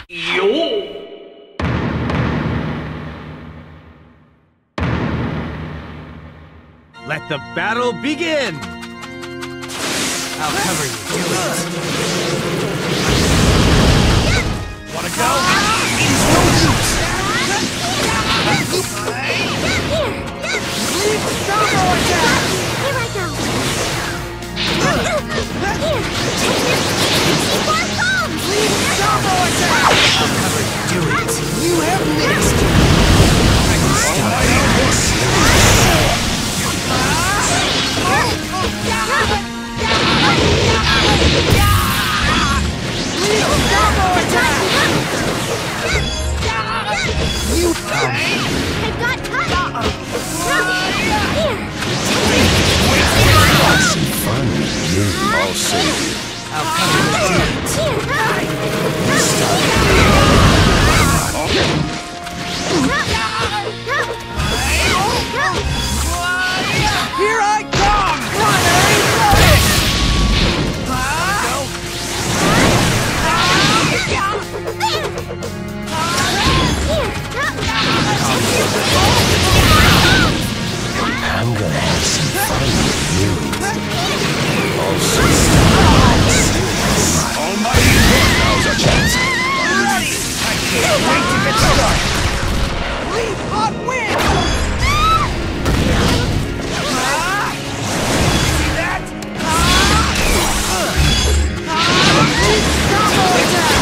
Let the battle begin! I'll cover you. Wanna go? It's no use! Combo attack! Here I go! Here! Take this! More bombs! Combo attack! I'll cover you. Do it! You have missed! I can stop this! Combo attack! You I've got time! Here! Have some fun, you. I'll save you. I'll cover you. Here I come! I'm gonna have some fun with you. I'll save you. Almighty, now's our chance. Ready! I can't wait to get started! Leave hot wind! See that? Combo attack!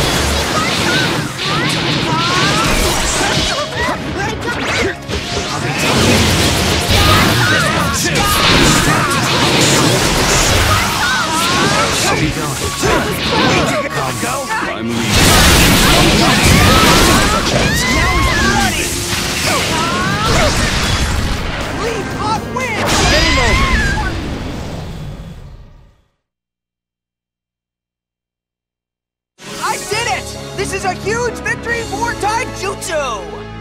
I'll be going. Go. I'm leaving. Now he's ready! Leave hot wind! Game over! I did it! This is a huge victory for Taijutsu!